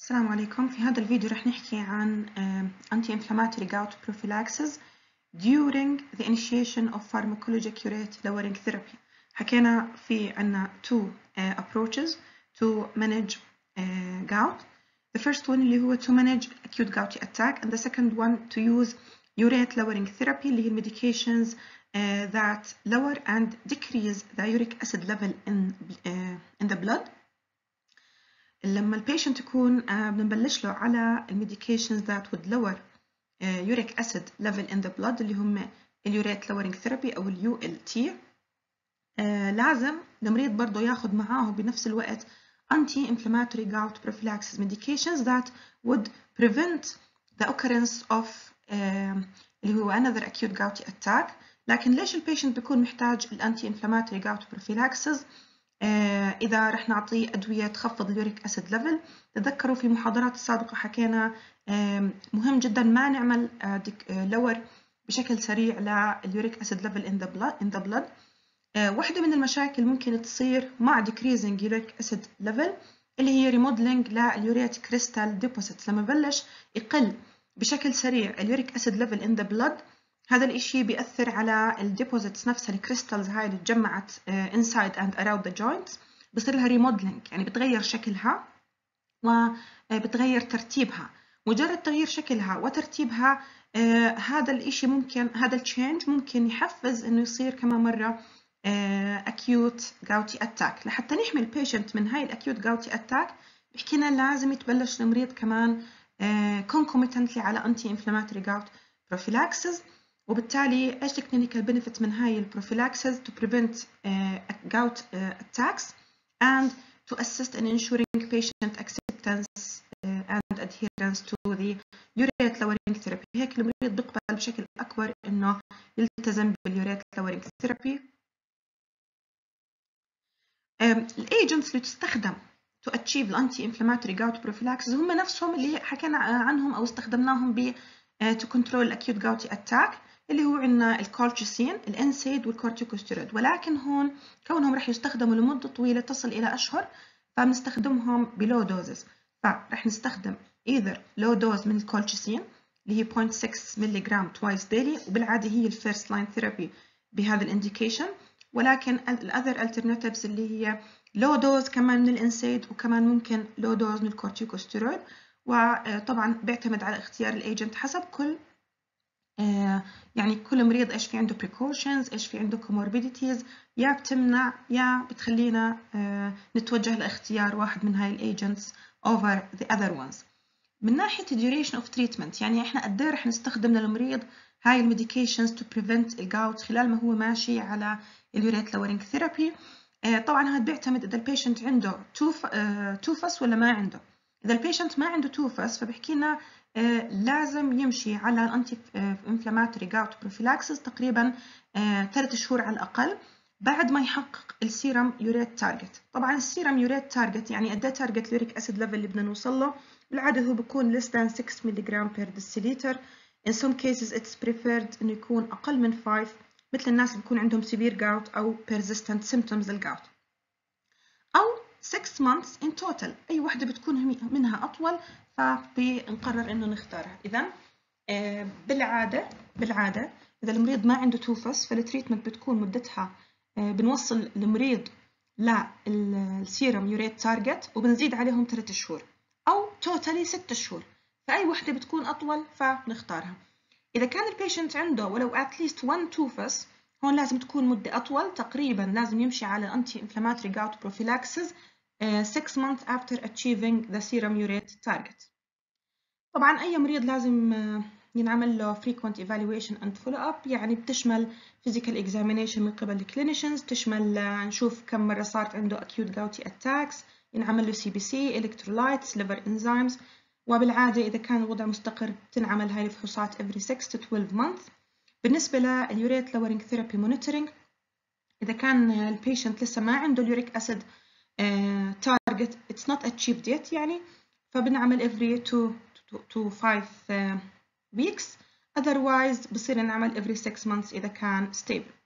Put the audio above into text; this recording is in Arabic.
السلام عليكم. في هذا الفيديو رح نحكي عن anti-inflammatory gout prophylaxis during the initiation of pharmacologic urate lowering therapy. حكينا في عنا two approaches to manage gout. The first one اللي هو to manage acute gouty attack, and the second one to use urate lowering therapy اللي هي medications that lower and decrease the uric acid level in the blood. لما البيشنت يكون بنبلش له على الميديكيشنز that would lower uric acid level in the blood اللي هم اليوريت lowering therapy أو ULT. لازم المريض برضه ياخد معاه بنفس الوقت anti-inflammatory gout prophylaxis medications that would prevent the occurrence of اللي هو another acute gouty attack. لكن ليش البيشنت بيكون محتاج الانتي-inflammatory gout prophylaxis؟ إذا رح نعطيه أدوية تخفض اليوريك أسيد ليفل. تذكروا في المحاضرات السابقة حكينا مهم جدا ما نعمل لور بشكل سريع لليوريك أسيد ليفل in the blood. واحدة من المشاكل ممكن تصير مع decreasing uric acid level اللي هي remodeling لليوريت كريستال deposits. لما بلش يقل بشكل سريع اليوريك أسيد ليفل in the blood، هذا الإشي بيأثر على الديبوزيتس نفسها، الكريستالز هاي اللي تجمعت inside and around the joints، بصير لها remodeling، يعني بتغير شكلها وبتغير ترتيبها. مجرد تغيير شكلها وترتيبها هذا الإشي ممكن، هذا التشينج ممكن يحفز إنه يصير كمان مرة acute gouty attack. لحتى نحمي البيشنت من هاي الacute gouty attack بحكينا لازم يتبلش المريض كمان concomitantly على anti-inflammatory gout prophylaxis. وبالتالي ايش الكلينيكال بنفيت من هاي البروفيلاكسز؟ to prevent gout attacks and to assist in ensuring patient acceptance and adherence to the urate lowering therapy. هيك المريض بيقبل بشكل أكبر إنه يلتزم باليوريت lowering therapy. الagents اللي تستخدم to achieve anti-inflammatory gout prophylaxis هم نفسهم اللي حكينا عنهم أو استخدمناهم ب to control acute gouty attack، اللي هو عندنا الكولشيسين، الانسيد والكورتيكوستيرويد. ولكن هون كونهم رح يستخدموا لمدة طويلة تصل إلى أشهر فبنستخدمهم بلو دوزز. فرح نستخدم either low dose من الكولشيسين اللي هي 0.6 ملغ twice daily، وبالعادة هي الفيرست لاين ثيرابي بهذا الانديكيشن. ولكن الأذر alternatives اللي هي low dose كمان من الانسيد وكمان ممكن low dose من الكورتيكوستيرويد. وطبعا بيعتمد على اختيار الايجنت حسب كل يعني كل مريض ايش في عنده precautions، ايش في عنده comorbidities، يا بتمنع يا بتخلينا نتوجه لاختيار واحد من هاي الايجنتس over the other ones. من ناحية duration of treatment، يعني احنا قد ايه رح نستخدم للمريض هاي الميديكيشنز to prevent الجاوت خلال ما هو ماشي على اليوريت lowering therapy. طبعا هذا بيعتمد اذا البيشنت عنده توفس ولا ما عنده. إذا البيشنت ما عنده توفس فبحكي لنا لازم يمشي على الأنتي إنفلاماتوري جاوت بروفيلاكسس تقريبا 3 شهور على الأقل بعد ما يحقق السيرم يوريت تارجت. طبعا السيرم يوريت تارجت يعني قد ايه تارجت اليوريك أسيد ليفل اللي بدنا نوصل له. بالعادة هو بيكون less than 6 ملغ per deciliter. In some cases it's preferred إنه يكون أقل من 5، مثل الناس اللي بيكون عندهم severe gout أو persistent symptoms للجاوت، أو 6 months in total. أي واحدة بتكون منها أطول فبنقرر إنه نختارها. إذا بالعادة إذا المريض ما عنده توفس فالتريتمنت بتكون مدتها بنوصل المريض للسيرم يوريت تارجت وبنزيد عليهم 3 شهور أو توتالي 6 شهور. فأي واحدة بتكون أطول فنختارها. إذا كان البيشنت عنده ولو at least 1 توفس هون لازم تكون مدة أطول، تقريبا لازم يمشي على anti-inflammatory gout prophylaxis 6 months after achieving the serum urate target. طبعا أي مريض لازم ينعمل له frequent evaluation and follow up، يعني بتشمل physical examination من قبل الكلينيشنز، تشمل نشوف كم مرة صارت عنده acute gouty attacks، ينعمل له CBC، electrolytes، liver enzymes. وبالعادة إذا كان الوضع مستقر تنعمل هاي الفحوصات every 6 to 12 months. بالنسبة لليوريت lowering therapy monitoring، إذا كان البيشنت لسه ما عنده اليوريك أسيد target it's not achieved yet يعني فبنعمل every 2 to 5 weeks. otherwise بصير نعمل every 6 months إذا كان stable.